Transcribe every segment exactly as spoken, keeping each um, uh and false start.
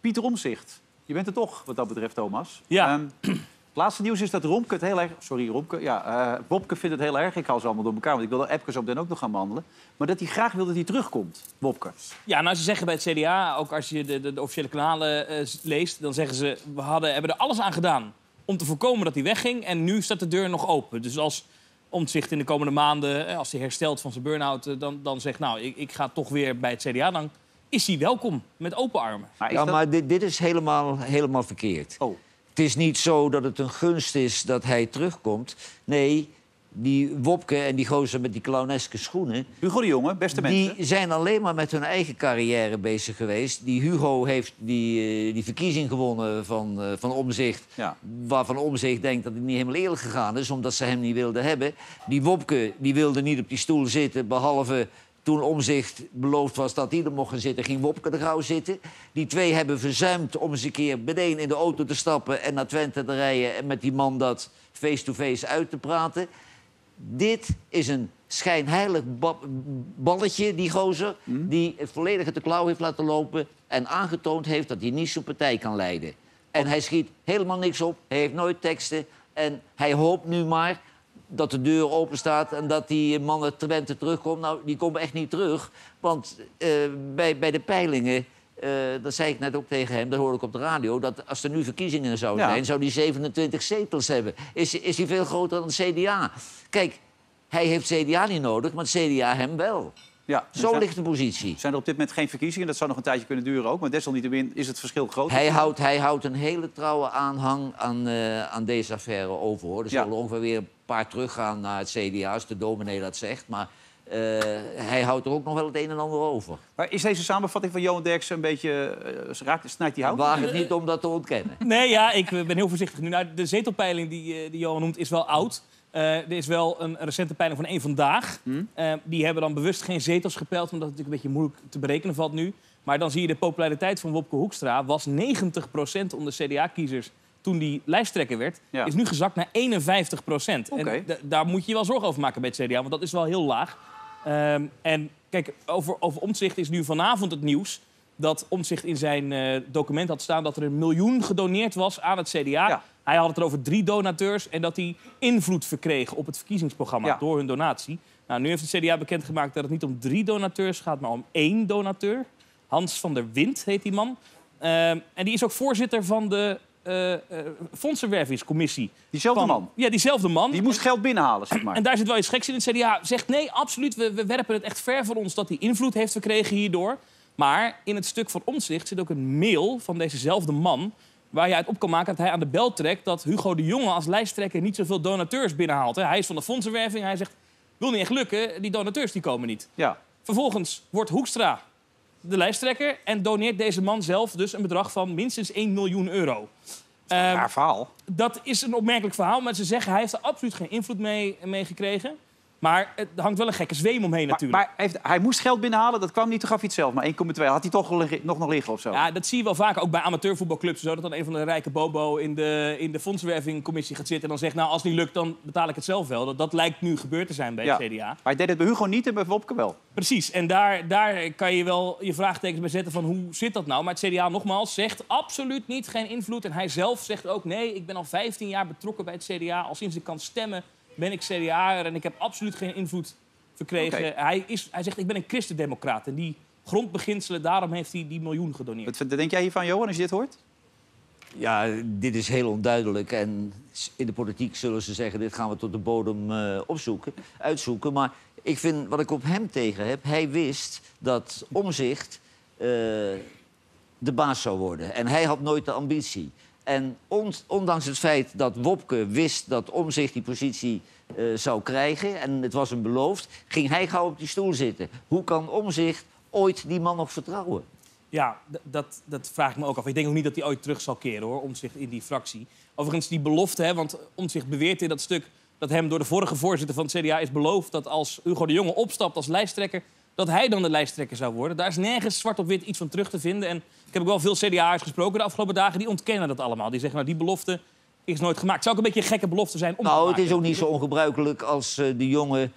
Pieter Omtzigt. Je bent er toch, wat dat betreft, Thomas. Ja. Um, het laatste nieuws is dat Romke het heel erg... Sorry, Romke. Ja, uh, Wopke vindt het heel erg. Ik hou ze allemaal door elkaar, want ik wil de Epke zo meteen ook nog gaan behandelen. Maar dat hij graag wil dat hij terugkomt, Wopke. Ja, nou, ze zeggen bij het C D A, ook als je de, de, de officiële kanalen uh, leest... dan zeggen ze, we hadden, hebben er alles aan gedaan om te voorkomen dat hij wegging. En nu staat de deur nog open. Dus als Omtzigt in de komende maanden, als hij herstelt van zijn burn-out... dan, dan zegt, nou, ik, ik ga toch weer bij het C D A... dan is hij welkom met open armen. Maar ja, dat... maar dit, dit is helemaal, helemaal verkeerd. Oh. Het is niet zo dat het een gunst is dat hij terugkomt. Nee, die Wopke en die gozer met die clowneske schoenen... Hugo de Jonge, beste mensen. Die zijn alleen maar met hun eigen carrière bezig geweest. Die Hugo heeft die, uh, die verkiezing gewonnen van, uh, van Omtzigt... Ja. Waarvan Omtzigt denkt dat het niet helemaal eerlijk gegaan is... omdat ze hem niet wilden hebben. Die Wopke die wilde niet op die stoel zitten, behalve... Toen Omtzigt beloofd was dat hij er mocht gaan zitten, ging Wopke er gauw zitten. Die twee hebben verzuimd om eens een keer meteen in de auto te stappen... en naar Twente te rijden en met die man dat face-to-face uit te praten. Dit is een schijnheilig ba balletje, die gozer... Mm. die het volledig uit de klauw heeft laten lopen... en aangetoond heeft dat hij niet zo'n partij kan leiden. En oh. hij schiet helemaal niks op, hij heeft nooit teksten... en hij hoopt nu maar... dat de deur open staat en dat die man uit Twente terugkomt. Nou, die komen echt niet terug. Want uh, bij, bij de peilingen, uh, dat zei ik net ook tegen hem... dat hoorde ik op de radio, dat als er nu verkiezingen zouden ja. zijn... zou die zevenentwintig zetels hebben. Is, is die veel groter dan het C D A? Kijk, hij heeft C D A niet nodig, maar het C D A hem wel. Ja, Zo zijn, ligt de positie. Zijn er op dit moment geen verkiezingen? Dat zou nog een tijdje kunnen duren ook. Maar desalniettemin is het verschil groot. Hij houdt, hij houdt een hele trouwe aanhang aan, uh, aan deze affaire over, hoor. Er zullen ja. ongeveer weer een paar teruggaan naar het C D A, als de dominee dat zegt. Maar uh, hij houdt er ook nog wel het een en ander over. Maar is deze samenvatting van Johan Derksen een beetje... Uh, raakt, snijdt die hout? Waag het niet om dat te ontkennen. Nee, ja, ik ben heel voorzichtig nu. Nou, de zetelpeiling die, die Johan noemt is wel oud. Uh, er is wel een recente peiling van één Vandaag. Hmm. Uh, die hebben dan bewust geen zetels gepeild... omdat het natuurlijk een beetje moeilijk te berekenen valt nu. Maar dan zie je de populariteit van Wopke Hoekstra... was negentig procent onder C D A-kiezers toen die lijsttrekker werd... Ja. is nu gezakt naar eenenvijftig procent. Okay. En daar moet je je wel zorgen over maken bij het C D A... want dat is wel heel laag. Uh, en kijk, over, over Omtzigt is nu vanavond het nieuws... dat Omtzigt in zijn uh, document had staan... dat er een miljoen gedoneerd was aan het C D A... Ja. Hij had het er over drie donateurs en dat hij invloed verkreeg op het verkiezingsprogramma ja. door hun donatie. Nou, nu heeft het C D A bekendgemaakt dat het niet om drie donateurs gaat, maar om één donateur. Hans van der Wind heet die man. Uh, en die is ook voorzitter van de uh, uh, fondsenwervingscommissie. Diezelfde van, man? Ja, diezelfde man. Die moest geld binnenhalen, zeg maar. En daar zit wel iets geks in. Het C D A zegt nee, absoluut, we, we werpen het echt ver van ons dat hij invloed heeft verkregen hierdoor. Maar in het stuk van Omtzigt zit ook een mail van dezezelfde man... waar je uit op kan maken dat hij aan de bel trekt... dat Hugo de Jonge als lijsttrekker niet zoveel donateurs binnenhaalt. Hij is van de fondsenwerving. Hij zegt, wil niet echt lukken, die donateurs die komen niet. Ja. Vervolgens wordt Hoekstra de lijsttrekker... en doneert deze man zelf dus een bedrag van minstens één miljoen euro. Dat is een raar uh, verhaal. Dat is een opmerkelijk verhaal, maar ze zeggen... hij heeft er absoluut geen invloed mee, mee gekregen... Maar er hangt wel een gekke zweem omheen natuurlijk. Maar, maar heeft, hij moest geld binnenhalen, dat kwam niet, toen gaf hij het zelf. Maar één komma twee had hij toch nog nog liggen of zo? Ja, dat zie je wel vaak, ook bij amateurvoetbalclubs. Zo, dat dan een van de rijke bobo in de, in de fondsenwervingcommissie gaat zitten... en dan zegt, nou, als het niet lukt, dan betaal ik het zelf wel. Dat, dat lijkt nu gebeurd te zijn bij ja. het C D A. Maar hij deed het bij Hugo niet en bij Wopke wel. Precies, en daar, daar kan je wel je vraagtekens bij zetten van hoe zit dat nou? Maar het C D A, nogmaals, zegt absoluut niet, geen invloed. En hij zelf zegt ook, nee, ik ben al vijftien jaar betrokken bij het C D A. Al sinds ik kan stemmen ben ik C D A'er en ik heb absoluut geen invloed verkregen. Okay. Hij, is, hij zegt, ik ben een christendemocraat. En die grondbeginselen, daarom heeft hij die miljoen gedoneerd. Wat denk jij hiervan, Johan, als je dit hoort? Ja, dit is heel onduidelijk. En in de politiek zullen ze zeggen, dit gaan we tot de bodem uh, opzoeken, uitzoeken. Maar ik vind, wat ik op hem tegen heb, hij wist dat Omtzigt uh, de baas zou worden. En hij had nooit de ambitie. En on, ondanks het feit dat Wopke wist dat Omtzigt die positie uh, zou krijgen... en het was hem beloofd, ging hij gauw op die stoel zitten. Hoe kan Omtzigt ooit die man nog vertrouwen? Ja, dat, dat vraag ik me ook af. Ik denk ook niet dat hij ooit terug zal keren, hoor, Omtzigt in die fractie. Overigens, die belofte, hè, want Omtzigt beweert in dat stuk... dat hem door de vorige voorzitter van het C D A is beloofd... dat als Hugo de Jonge opstapt als lijsttrekker... dat hij dan de lijsttrekker zou worden. Daar is nergens zwart op wit iets van terug te vinden. En ik heb ook wel veel C D A'ers gesproken de afgelopen dagen... die ontkennen dat allemaal. Die zeggen, nou, die belofte is nooit gemaakt. Zou ook een beetje een gekke belofte zijn om nou, te maken. Het is ook niet zo ongebruikelijk als uh, de jongen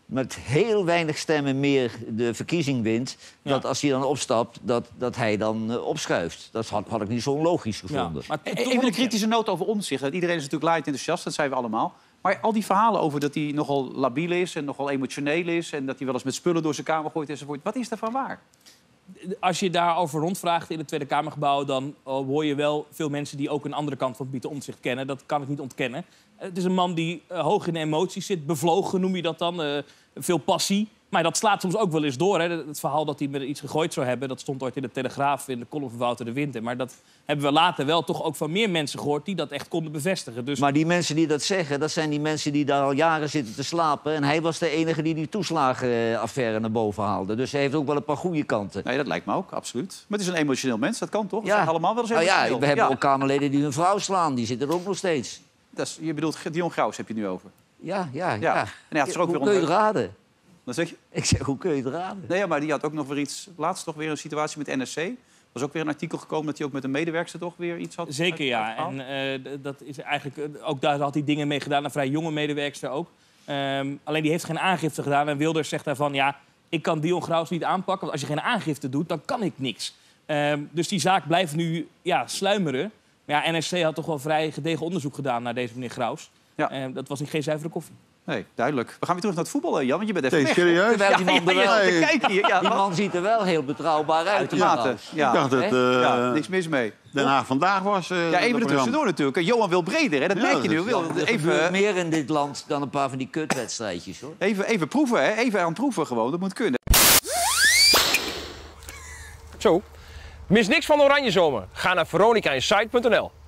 met heel weinig stemmen meer de verkiezing wint... Ja. dat als hij dan opstapt, dat, dat hij dan uh, opschuift. Dat had, had ik niet zo onlogisch gevonden. Ja, maar E- toch Even nog- een kritische noot over Omtzigt. Iedereen is natuurlijk laaiend enthousiast, dat zijn we allemaal. Maar al die verhalen over dat hij nogal labiel is en nogal emotioneel is... en dat hij wel eens met spullen door zijn kamer gooit enzovoort. Wat is daarvan waar? Als je daarover rondvraagt in het Tweede Kamergebouw... dan uh, hoor je wel veel mensen die ook een andere kant van Pieter Omtzigt kennen. Dat kan ik niet ontkennen. Uh, het is een man die uh, hoog in de emoties zit. Bevlogen noem je dat dan. Uh, veel passie. Maar dat slaat soms ook wel eens door. Hè. Het verhaal dat hij met iets gegooid zou hebben... dat stond ooit in de Telegraaf in de column van Wouter de Winter. Maar dat hebben we later wel toch ook van meer mensen gehoord... die dat echt konden bevestigen. Dus... Maar die mensen die dat zeggen, dat zijn die mensen die daar al jaren zitten te slapen. En hij was de enige die die toeslagenaffaire naar boven haalde. Dus hij heeft ook wel een paar goede kanten. Nee, dat lijkt me ook, absoluut. Maar het is een emotioneel mens, dat kan toch? We Ja. zijn allemaal wel eens Nou ja, emotioneel. we hebben Ja. ook Kamerleden die hun vrouw slaan. Die zitten er ook nog steeds. Dat is, je bedoelt Dion Graus heb je nu over. Ja, ja, ja. Ja. En hij had zich ook Hoe weer kun je het onder... raden? Dan zeg je... Ik zeg, hoe kun je het raden? Nee, ja, maar die had ook nog weer iets... Laatst toch weer een situatie met N S C. Er was ook weer een artikel gekomen dat hij ook met een medewerkster toch weer iets had... Zeker, ja. uitgehaald. En uh, d- dat is eigenlijk, uh, ook daar had hij dingen mee gedaan. Een vrij jonge medewerkster ook. Um, alleen die heeft geen aangifte gedaan. En Wilders zegt daarvan, ja, ik kan Dion Graus niet aanpakken. Want als je geen aangifte doet, dan kan ik niks. Um, dus die zaak blijft nu ja, sluimeren. Maar ja, N S C had toch wel vrij gedegen onderzoek gedaan naar deze meneer Graus. Ja. Um, dat was niet geen zuivere koffie. Nee, duidelijk. We gaan weer terug naar het voetbal, hè, Jan, want je bent even Nee, weg. serieus? Terwijl die man, er Ja, wel, ja, ja, kijk hier. Ja, die man ziet er wel heel betrouwbaar uit. die uitermate. Graus. Ja. Ik dacht dat Hè? eh Ja, niks mis mee. Den Haag vandaag was. eh, Ja, dat even er programma. tussendoor natuurlijk. Johan wil breder, hè? Dat Ja, merk je nu. dat is- Wil. Er gebeurt Even, meer in dit land dan een paar van die kutwedstrijdjes, hoor. even, even proeven, hè? Even aan het proeven gewoon. Dat moet kunnen. Zo. Mis niks van de Oranje Zomer. Ga naar veronica insight punt n l.